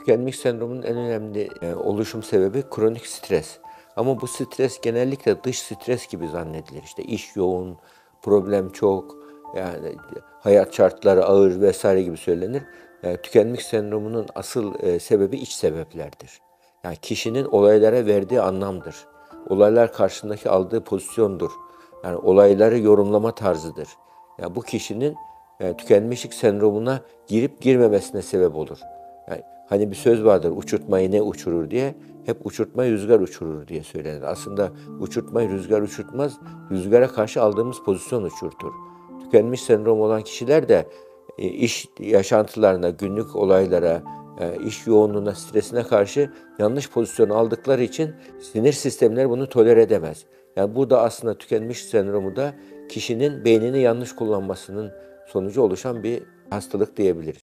Tükenmişlik sendromunun en önemli oluşum sebebi kronik stres. Ama bu stres genellikle dış stres gibi zannedilir. İşte iş yoğun, problem çok, yani hayat şartları ağır vesaire gibi söylenir. Tükenmişlik sendromunun asıl sebebi iç sebeplerdir. Yani kişinin olaylara verdiği anlamdır. Olaylar karşısındaki aldığı pozisyondur. Yani olayları yorumlama tarzıdır. Yani bu kişinin tükenmişlik sendromuna girip girmemesine sebep olur. Yani hani bir söz vardır, uçurtmayı ne uçurur diye, hep uçurtmayı rüzgar uçurur diye söylenir. Aslında uçurtmayı rüzgar uçurtmaz, rüzgara karşı aldığımız pozisyon uçurtur. Tükenmiş sendrom olan kişiler de iş yaşantılarına, günlük olaylara, iş yoğunluğuna, stresine karşı yanlış pozisyon aldıkları için sinir sistemleri bunu tolere edemez. Yani burada aslında tükenmiş sendromu da kişinin beynini yanlış kullanmasının sonucu oluşan bir hastalık diyebiliriz.